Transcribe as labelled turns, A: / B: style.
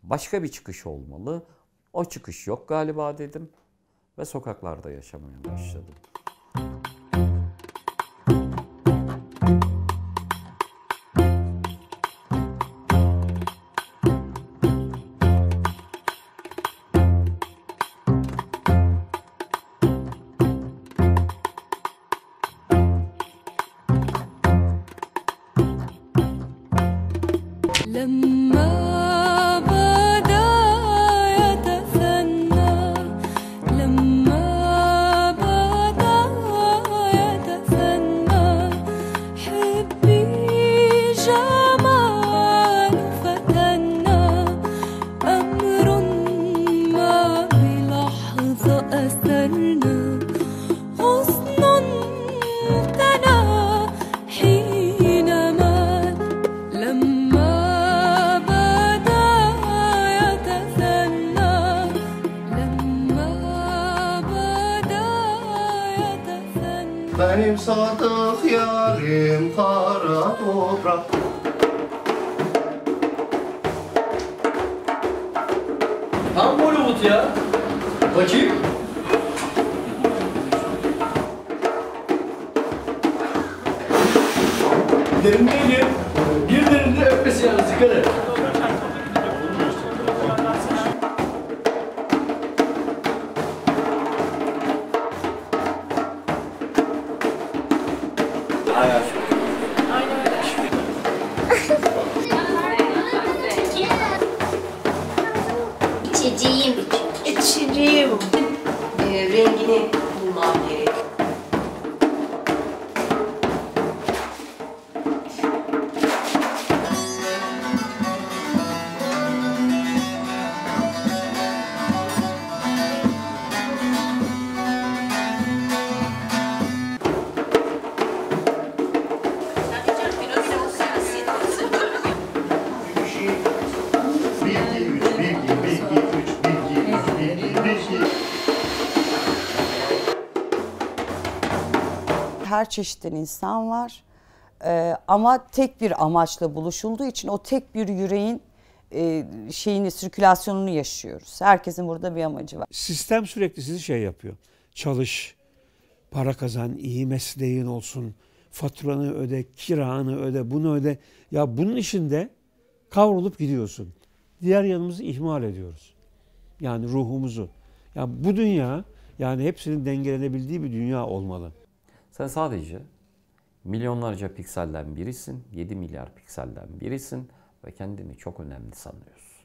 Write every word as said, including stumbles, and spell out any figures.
A: Başka bir çıkış olmalı. O çıkış yok galiba dedim ve sokaklarda yaşamaya başladım.
B: Benim sadık yarim kara toprak.
C: Tam Bollywood ya. Bakayım. Derindeydi. Bir derinde öpmesi yani sigara.
D: İçeceğim. İçeceğim. Ee, rengini bulmam gerek.
E: Her çeşitten insan var ee, ama tek bir amaçla buluşulduğu için o tek bir yüreğin e, şeyini, sirkülasyonunu yaşıyoruz. Herkesin burada bir amacı var.
F: Sistem sürekli sizi şey yapıyor. Çalış, para kazan, iyi mesleğin olsun, faturanı öde, kiranı öde, bunu öde. Ya bunun içinde kavrulup gidiyorsun. Diğer yanımızı ihmal ediyoruz. Yani ruhumuzu. Ya bu dünya, yani hepsinin dengelenebildiği bir dünya olmalı.
A: Sen sadece milyonlarca pikselden birisin, yedi milyar pikselden birisin ve kendini çok önemli sanıyorsun.